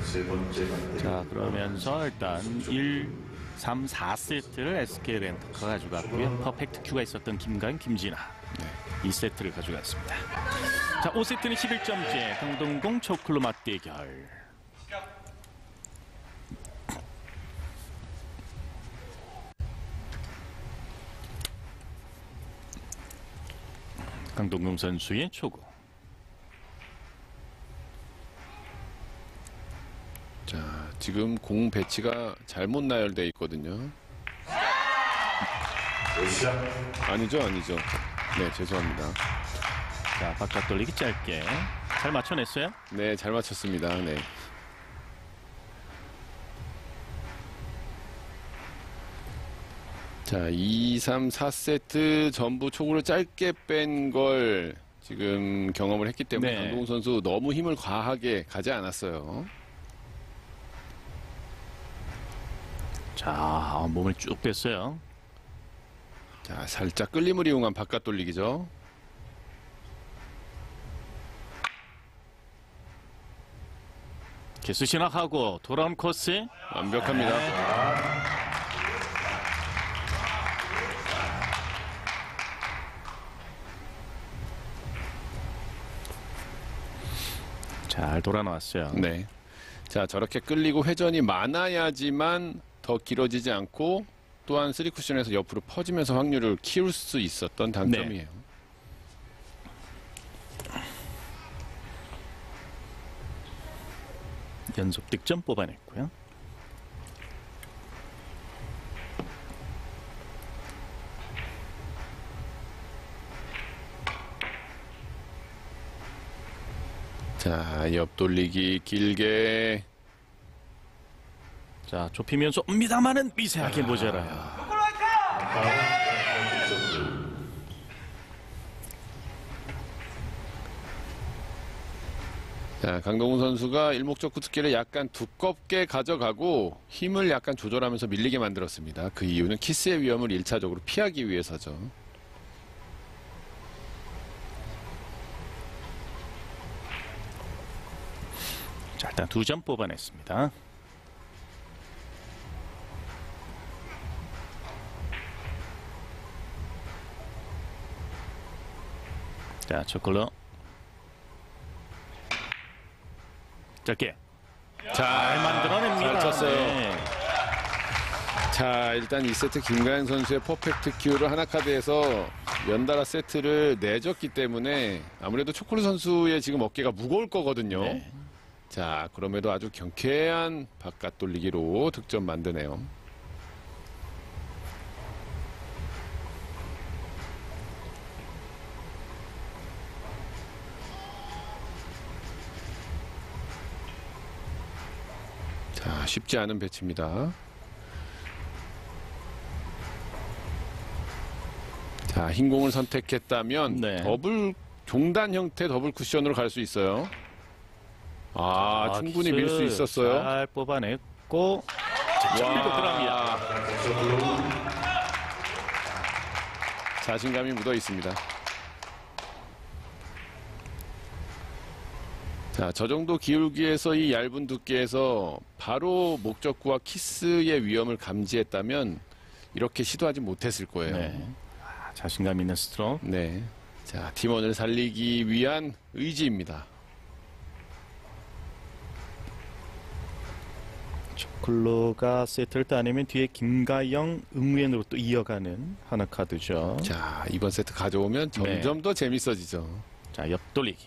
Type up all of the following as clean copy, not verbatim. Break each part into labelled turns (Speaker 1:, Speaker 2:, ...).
Speaker 1: 세 번째 반대.
Speaker 2: 자, 그러면서 일단 1, 3, 4세트를 SK 렌터카가 가져갔고요. 퍼펙트 큐가 있었던 김가영, 김진아. 네, 2세트를 가져갔습니다. 자, 5세트는 11점째 강동공 초클로 맞대결. 강동공 선수의 초구.
Speaker 3: 자, 지금 공 배치가 잘못 나열되어 있거든요. 아니죠. 네, 죄송합니다.
Speaker 2: 자, 바깥 돌리기 짧게. 잘 맞춰냈어요?
Speaker 3: 네, 잘 맞췄습니다. 네. 자, 2, 3, 4세트 전부 초구를 짧게 뺀 걸 지금 경험을 했기 때문에
Speaker 2: 네.
Speaker 3: 강동훈 선수 너무 힘을 과하게 가지 않았어요.
Speaker 2: 자, 몸을 쭉 뺐어요.
Speaker 3: 자, 살짝 끌림을 이용한 바깥 돌리기죠.
Speaker 2: 개수 진학하고 돌아온 코스.
Speaker 3: 완벽합니다.
Speaker 2: 네. 잘 돌아 나왔어요.
Speaker 3: 네. 자, 저렇게 끌리고 회전이 많아야지만 더 길어지지 않고 또한 3쿠션에서 옆으로 퍼지면서 확률을 키울 수 있었던 단점이에요.
Speaker 2: 네. 연속 득점 뽑아냈고요.
Speaker 3: 자, 옆 돌리기 길게.
Speaker 2: 자, 좁히면서 옵니다만은 미세하게 모자라요.
Speaker 3: 자, 강동훈 선수가 일목적 구투기를 약간 두껍게 가져가고 힘을 약간 조절하면서 밀리게 만들었습니다. 그 이유는 키스의 위험을 1차적으로 피하기 위해서죠.
Speaker 2: 자, 일단 2점 뽑아냈습니다. 자, 초콜릿 짧게 잘 만들어냅니다.
Speaker 3: 잘 쳤어요.
Speaker 2: 네.
Speaker 3: 자, 일단 2세트 김가영 선수의 퍼펙트 큐를 하나카드에서 연달아 세트를 내줬기 때문에 아무래도 초콜릿 선수의 지금 어깨가 무거울 거거든요.
Speaker 2: 네.
Speaker 3: 자, 그럼에도 아주 경쾌한 바깥 돌리기로 득점 만드네요. 자, 쉽지 않은 배치입니다. 자, 흰 공을 선택했다면
Speaker 2: 네.
Speaker 3: 더블 종단 형태 더블 쿠션으로 갈 수 있어요. 충분히 밀 수 있었어요.
Speaker 2: 잘 뽑아냈고 밀고 들어갑니다.
Speaker 3: 자신감이 묻어 있습니다. 자, 저 정도 기울기에서 이 얇은 두께에서 바로 목적구와 키스의 위험을 감지했다면 이렇게 시도하지 못했을 거예요.
Speaker 2: 네. 자신감 있는 스트로크.
Speaker 3: 네. 자, 팀원을 살리기 위한 의지입니다.
Speaker 2: 초콜로가 세트를 따내면 뒤에 김가영, 응우엔으로 또 이어가는 하나 카드죠.
Speaker 3: 자, 이번 세트 가져오면 점점 더 재밌어지죠.
Speaker 2: 자, 옆 돌리기.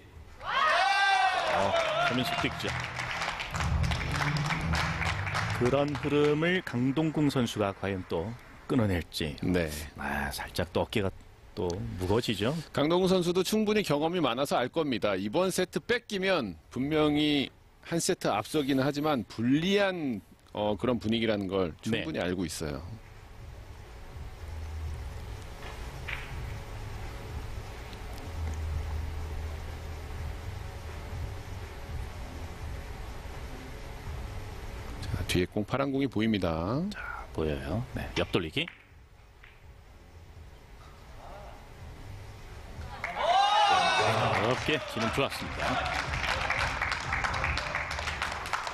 Speaker 2: 서민수 득점. 그런 흐름을 강동궁 선수가 과연 또 끊어낼지.
Speaker 3: 네.
Speaker 2: 살짝 또 어깨가 또 무거워지죠.
Speaker 3: 강동훈 선수도 충분히 경험이 많아서 알 겁니다. 이번 세트 뺏기면 분명히 한 세트 앞서기는 하지만 불리한 그런 분위기라는 걸 충분히 알고 있어요. 자, 뒤에 공 파란 공이 보입니다.
Speaker 2: 자, 보여요. 네, 옆 돌리기. 어렵게 지금 좋았습니다.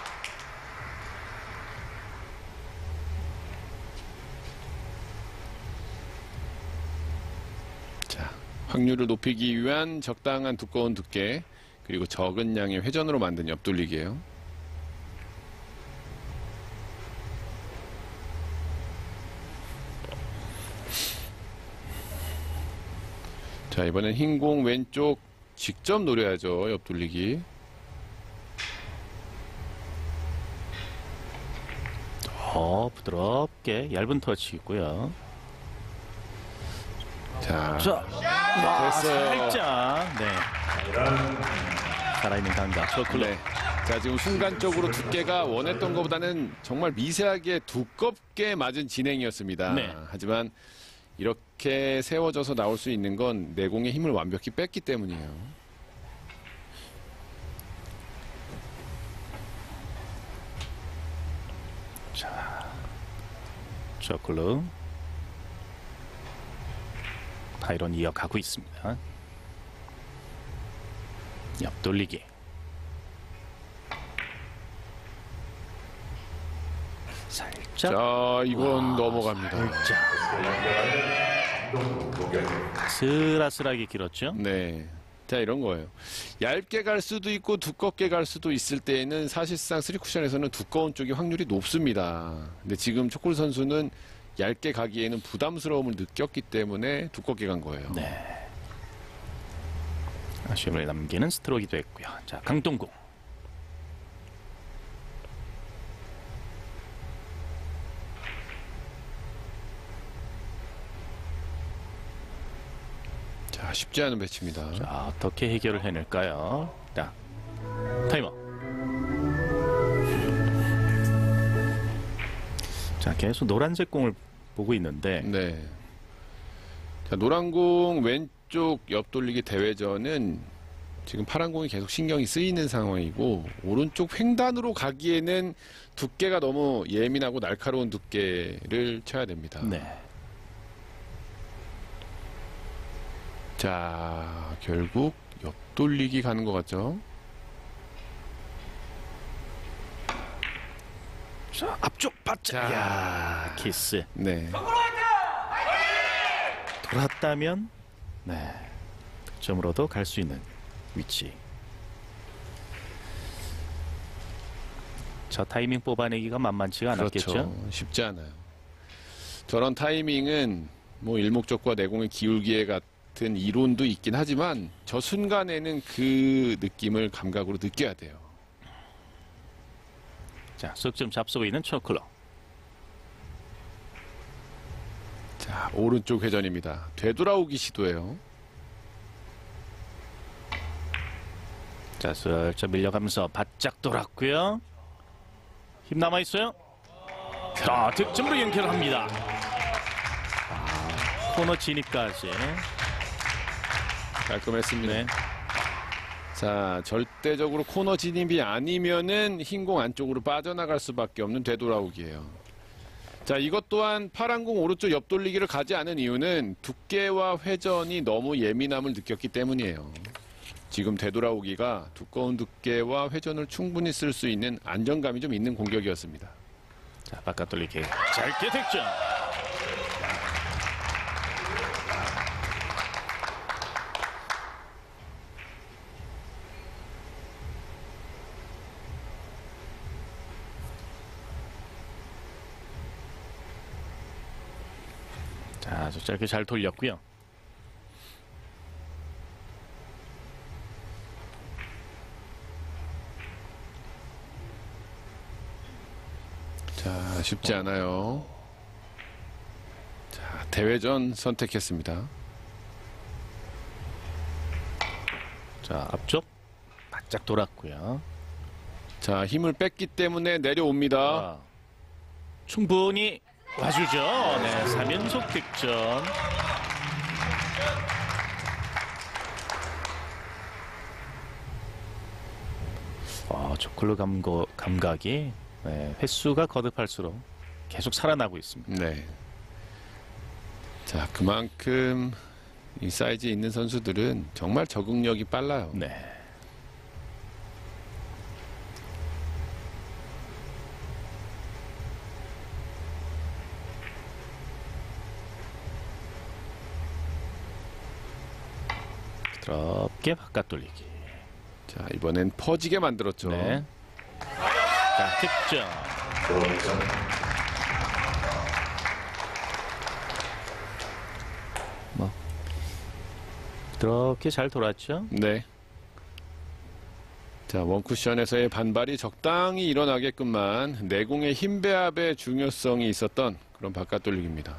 Speaker 3: 확률을 높이기 위한 적당한 두꺼운 두께 그리고 적은 양의 회전으로 만든 옆돌리기예요. 자, 이번엔 흰 공 왼쪽 직접 노려야죠. 옆돌리기.
Speaker 2: 부드럽게 얇은 터치이고요.
Speaker 3: 자,
Speaker 2: 살짝
Speaker 3: 됐어요.
Speaker 2: 네. 살아있는 감각. 초클럽.
Speaker 3: 네. 자, 지금 순간적으로 두께가 원했던 것보다는 정말 미세하게 두껍게 맞은 진행이었습니다.
Speaker 2: 네.
Speaker 3: 하지만 이렇게 세워져서 나올 수 있는 건 내공의 힘을 완벽히 뺐기 때문이에요.
Speaker 2: 초클럽. 파이론 이어가고 있습니다. 옆돌리기. 살짝.
Speaker 3: 자, 이건 넘어갑니다.
Speaker 2: 슬아슬하게 길었죠?
Speaker 3: 네. 자, 이런 거예요. 얇게 갈 수도 있고 두껍게 갈 수도 있을 때에는 사실상 3쿠션에서는 두꺼운 쪽이 확률이 높습니다. 근데 지금 초콜 선수는 얇게 가기에는 부담스러움을 느꼈기 때문에 두껍게 간 거예요.
Speaker 2: 네. 아쉬움을 남기는 스트로크가 됐고요. 자, 강동구.
Speaker 3: 자, 쉽지 않은 배치입니다.
Speaker 2: 자, 어떻게 해결을 해낼까요? 자, 타이머. 자, 계속 노란색 공을 보고 있는데
Speaker 3: 네. 자, 노란 공 왼쪽 옆돌리기 대회전은 지금 파란 공이 계속 신경이 쓰이는 상황이고 오른쪽 횡단으로 가기에는 두께가 너무 예민하고 날카로운 두께를 쳐야 됩니다.
Speaker 2: 네.
Speaker 3: 자, 결국 옆돌리기 가는 것 같죠?
Speaker 2: 자, 앞쪽 바짝.
Speaker 3: 자.
Speaker 2: 야, 키스.
Speaker 3: 네.
Speaker 2: 돌았다면 네. 득점으로도 갈 수 있는 위치. 저 타이밍 뽑아내기가 만만치가 않았겠죠?
Speaker 3: 그렇죠. 쉽지 않아요. 저런 타이밍은 뭐 일목적과 내공의 기울기에 같은 이론도 있긴 하지만 저 순간에는 그 느낌을 감각으로 느껴야 돼요.
Speaker 2: 자, 득점 잡수고 있는 초클럽.
Speaker 3: 자, 오른쪽 회전입니다. 되돌아오기 시도예요.
Speaker 2: 자, 슬쩍 밀려가면서 바짝 돌았고요. 힘 남아 있어요. 자, 득점으로 연결합니다. 코너 진입까지.
Speaker 3: 깔끔했습니다.
Speaker 2: 네.
Speaker 3: 자, 절대적으로 코너 진입이 아니면은 흰공 안쪽으로 빠져나갈 수밖에 없는 되돌아오기예요. 자, 이것 또한 파란 공 오른쪽 옆돌리기를 가지 않은 이유는 두께와 회전이 너무 예민함을 느꼈기 때문이에요. 지금 되돌아오기가 두꺼운 두께와 회전을 충분히 쓸 수 있는 안정감이 좀 있는 공격이었습니다.
Speaker 2: 자, 바깥 돌리기. 짧게 득점. 자, 아주 짧게 잘 돌렸고요.
Speaker 3: 자, 쉽지 않아요. 자, 대회전 선택했습니다.
Speaker 2: 자, 앞쪽 바짝 돌았고요.
Speaker 3: 자, 힘을 뺐기 때문에 내려옵니다.
Speaker 2: 아, 충분히 와주죠. 네, 3연속 득점. 초콜릿 감각이 네, 횟수가 거듭할수록 계속 살아나고 있습니다.
Speaker 3: 네. 자, 그만큼 이 사이즈에 있는 선수들은 정말 적응력이 빨라요.
Speaker 2: 네. 부드럽게 바깥 돌리기.
Speaker 3: 자, 이번엔 퍼지게 만들었죠.
Speaker 2: 네. 자, 득점. 뭐 부드럽게 잘 돌았죠.
Speaker 3: 네. 자, 원쿠션에서의 반발이 적당히 일어나게끔만 내공의 힘 배합의 중요성이 있었던 그런 바깥 돌리기입니다.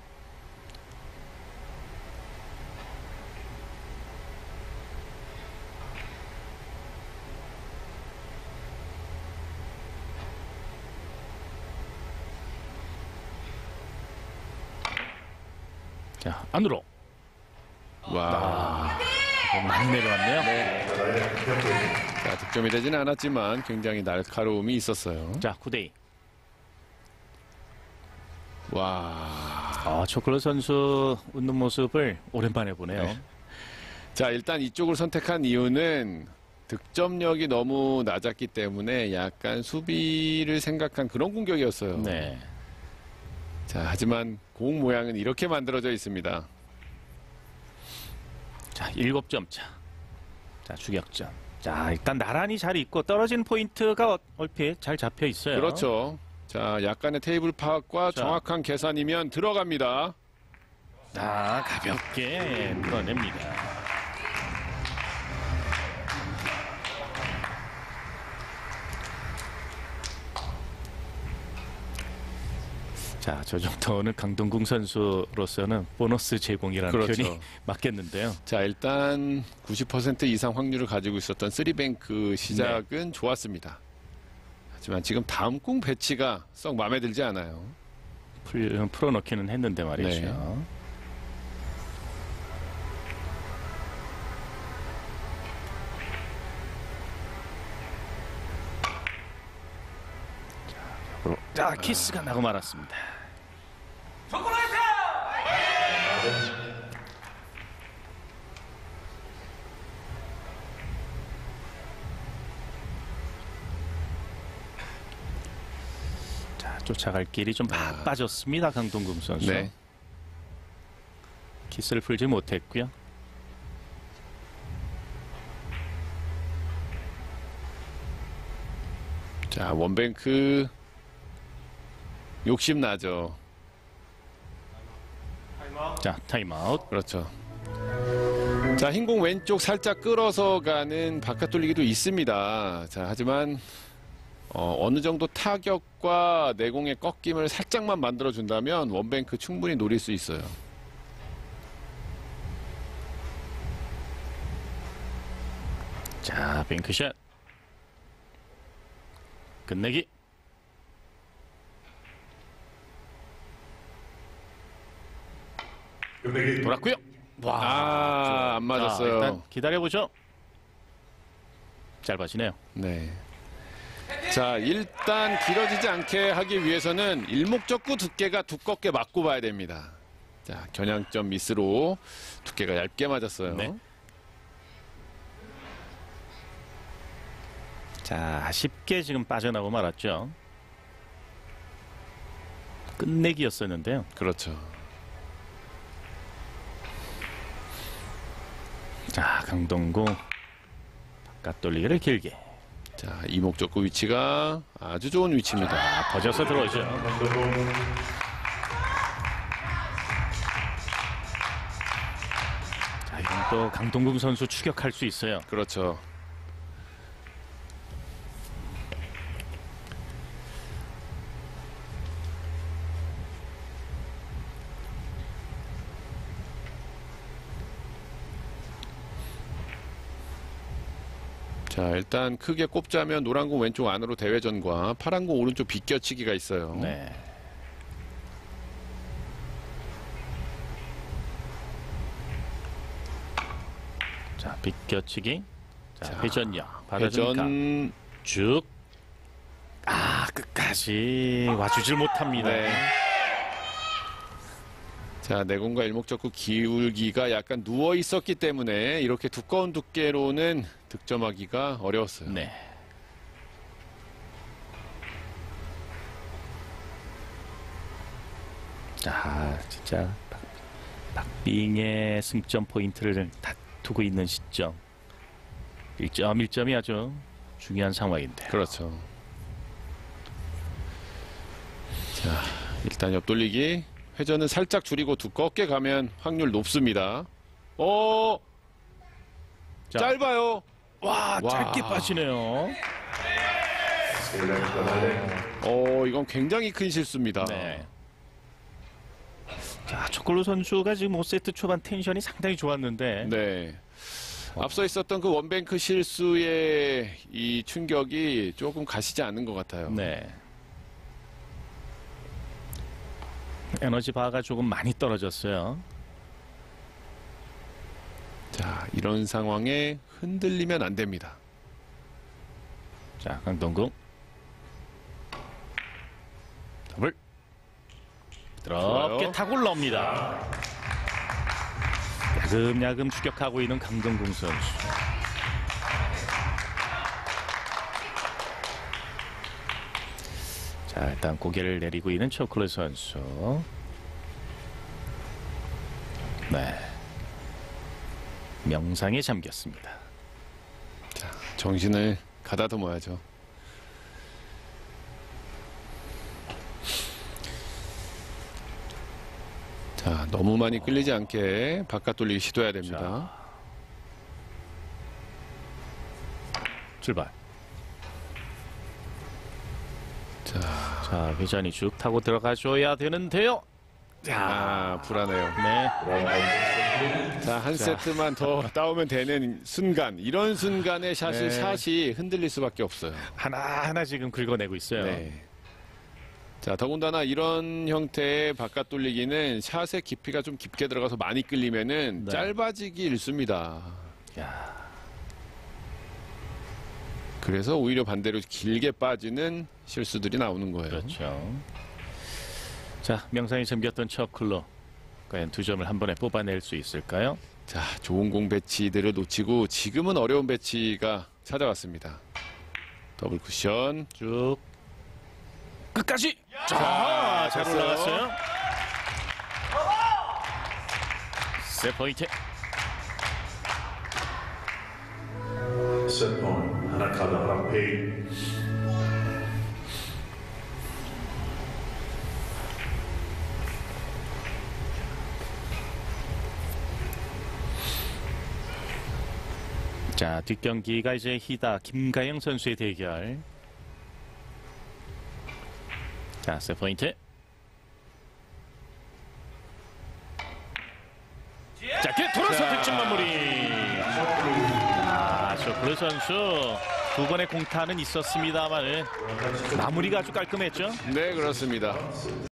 Speaker 2: 자, 안으로.
Speaker 3: 와.
Speaker 2: 많이 내려왔네요.
Speaker 3: 자, 득점이 되지는 않았지만 굉장히 날카로움이 있었어요.
Speaker 2: 자, 9대2.
Speaker 3: 와.
Speaker 2: 초클러 선수 웃는 모습을 오랜만에 보네요.
Speaker 3: 네. 자, 일단 이쪽을 선택한 이유는 득점력이 너무 낮았기 때문에 약간 수비를 생각한 그런 공격이었어요.
Speaker 2: 네.
Speaker 3: 자, 하지만 공 모양은 이렇게 만들어져 있습니다.
Speaker 2: 자, 7점 차. 자, 추격점. 자, 일단 나란히 잘 있고 떨어진 포인트가 얼핏 잘 잡혀 있어요.
Speaker 3: 그렇죠. 자, 약간의 테이블 파악과
Speaker 2: 자.
Speaker 3: 정확한 계산이면 들어갑니다.
Speaker 2: 자, 가볍게 풀어냅니다. 자, 저 정도는 강동궁 선수로서는 보너스 제공이라는
Speaker 3: 그렇죠.
Speaker 2: 표현이 맞겠는데요.
Speaker 3: 자, 일단 90% 이상 확률을 가지고 있었던 3뱅크 시작은 좋았습니다. 하지만 지금 다음 공 배치가 썩 마음에 들지 않아요.
Speaker 2: 풀어넣기는 했는데 말이죠.
Speaker 3: 네.
Speaker 2: 자, 키스가 나고 말았습니다. 자, 쫓아갈 길이 좀 빠졌습니다. 강동금 선수.
Speaker 3: 네.
Speaker 2: 키스를 풀지 못했고요.
Speaker 3: 자, 원뱅크 욕심 나죠.
Speaker 2: 자, 타임아웃.
Speaker 3: 그렇죠. 자, 흰공 왼쪽 살짝 끌어서 가는 바깥 돌리기도 있습니다. 자, 하지만 어느 정도 타격과 내공의 꺾임을 살짝만 만들어준다면 원뱅크 충분히 노릴 수 있어요.
Speaker 2: 자, 뱅크샷. 끝내기. 돌았고요. 와,
Speaker 3: 안 맞았어요.
Speaker 2: 일단 기다려보죠. 짧아지네요.
Speaker 3: 네. 자, 일단 길어지지 않게 하기 위해서는 일목적구 두께가 두껍게 맞고 봐야 됩니다. 자, 겨냥점 미스로 두께가 얇게 맞았어요.
Speaker 2: 네. 자, 아쉽게 지금 빠져나고 말았죠. 끝내기였었는데요.
Speaker 3: 그렇죠.
Speaker 2: 자, 강동구 바깥 돌리기를 길게.
Speaker 3: 자, 이목적구 위치가 아주 좋은 위치입니다.
Speaker 2: 자, 버져서 들어오죠. 자, 이건 또 강동구 선수 추격할 수 있어요.
Speaker 3: 그렇죠. 자, 일단 크게 꼽자면 노란 공 왼쪽 안으로 대회전과 파란 공 오른쪽 비껴치기가 있어요.
Speaker 2: 네. 자, 비껴치기. 자, 회전력. 받아주니까
Speaker 3: 회전.
Speaker 2: 쭉. 끝까지 와주질 못합니다.
Speaker 3: 네. 자, 내공과 일목적구 기울기가 약간 누워 있었기 때문에 이렇게 두꺼운 두께로는 득점하기가 어려웠어요.
Speaker 2: 네. 자, 진짜 박빙의 승점 포인트를 다투고 있는 시점. 1점 1점이 아주 중요한 상황인데.
Speaker 3: 그렇죠. 자, 일단 옆돌리기. 회전은 살짝 줄이고 두껍게 가면 확률 높습니다.
Speaker 2: 자,
Speaker 3: 짧아요.
Speaker 2: 와, 짧게 빠지네요.
Speaker 3: 이건 굉장히 큰 실수입니다.
Speaker 2: 네. 자, 초콜릿 선수가 지금 5세트 초반 텐션이 상당히 좋았는데
Speaker 3: 네. 앞서 있었던 그 원뱅크 실수의 이 충격이 조금 가시지 않는 것 같아요.
Speaker 2: 네. 에너지 바가 조금 많이 떨어졌어요.
Speaker 3: 자, 이런 상황에 흔들리면 안 됩니다.
Speaker 2: 자, 강동궁. 더블. 부드럽게
Speaker 3: 좋아요.
Speaker 2: 타고 올라옵니다. 야금야금 추격하고 있는 강동궁 선수. 자, 일단 고개를 내리고 있는 초콜릿 선수. 네. 명상에 잠겼습니다.
Speaker 3: 자, 정신을 가다듬어야죠. 자, 너무 많이 끌리지 않게 바깥 돌리기 시도해야 됩니다.
Speaker 2: 출발.
Speaker 3: 자,
Speaker 2: 회전이 쭉 타고 들어가줘야 되는데요.
Speaker 3: 불안해요.
Speaker 2: 네.
Speaker 3: 자, 한 세트만 더 따오면 되는 순간, 이런 순간에 샷이 흔들릴 수밖에 없어요.
Speaker 2: 하나하나 지금 긁어내고 있어요.
Speaker 3: 네. 자, 더군다나 이런 형태의 바깥 돌리기는 샷의 깊이가 좀 깊게 들어가서 많이 끌리면은
Speaker 2: 네.
Speaker 3: 짧아지기 일쑤입니다.
Speaker 2: 야,
Speaker 3: 그래서 오히려 반대로 길게 빠지는 실수들이 나오는 거예요.
Speaker 2: 그렇죠. 자, 명상에 잠겼던 척클로 과연 2점을 한 번에 뽑아낼 수 있을까요?
Speaker 3: 자, 좋은 공 배치들을 놓치고 지금은 어려운 배치가 찾아왔습니다. 더블 쿠션.
Speaker 2: 쭉 끝까지. 자, 잘
Speaker 3: 됐어요.
Speaker 2: 올라갔어요. 세 포인트.
Speaker 1: Set point, Hanakada Rampage.
Speaker 2: 자, 뒷경기가 이제 희다 김가영 선수의 대결. 자, 세 포인트. 자, 돌아서 득점 마무리. 쇼클 선수 2번의 공타는 있었습니다만 마무리가 아주 깔끔했죠.
Speaker 3: 네, 그렇습니다.